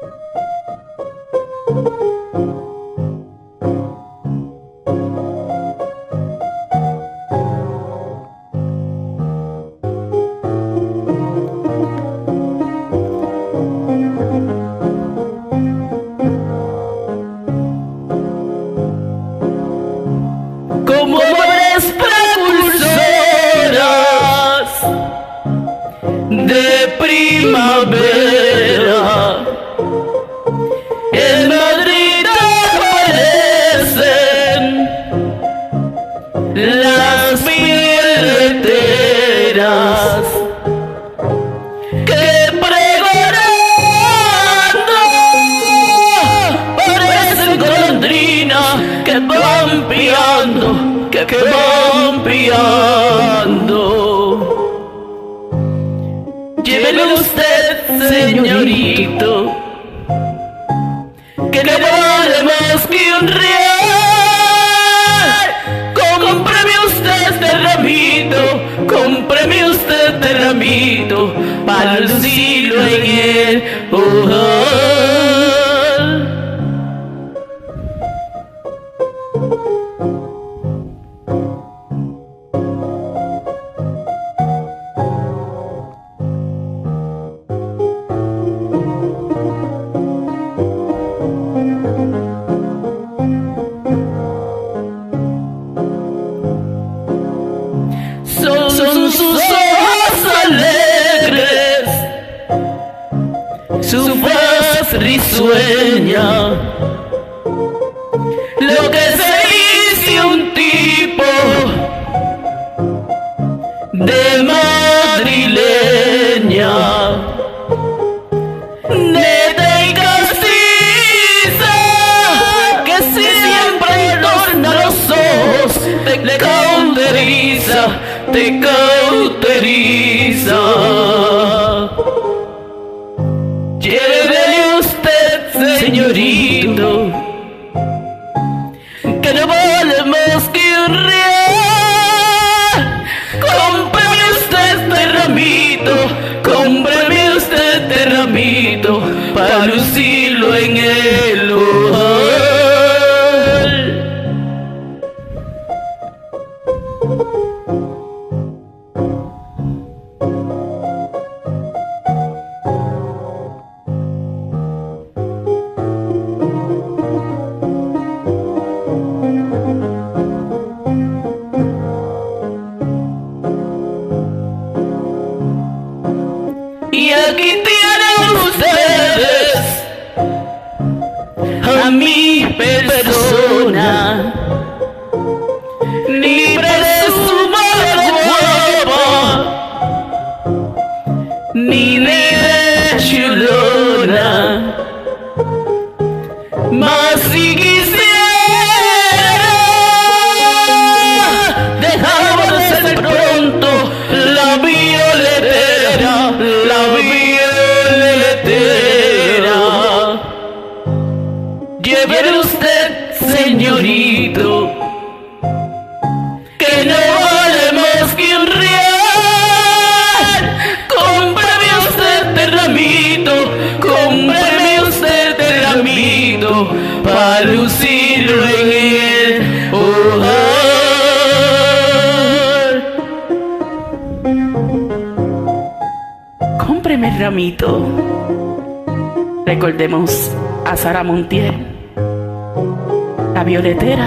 Como obras precursoras de primavera, en Madrid aparecen las violeteras que pregonando parecen golondrinas que van piando, que van piando. Llévelo usted, señorito, que no vale más que un real. Cómpreme usted este ramito, cómpreme usted este ramito, para lucirlo en el ojal. Son sus ojos alegres, su voz risueña, lo que se dice un tipo de madrileña, neta y castiza, que siempre adorna los ojos, te cauteriza, te cauteriza. Llévele usted, señorito, que no vale más que un real. Cómpreme usted este ramito, cómpreme usted este ramito, para lucirlo en el ojal. Y aquí tienen ustedes a mi persona, ni presuma de guapa, ni de chulona, mas si quisiera dejaba de ser pronto la violetera, la violetera. Llévele usted, señorito, que no vale más que un real. Cómpreme usted este ramito, cómpreme usted este ramito, para lucirlo en el ojal. Cómpreme el ramito. Recordemos a Sara Montiel, la violetera.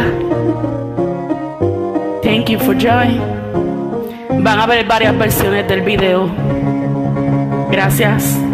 Thank you for joy. Van a ver varias versiones del video. Gracias.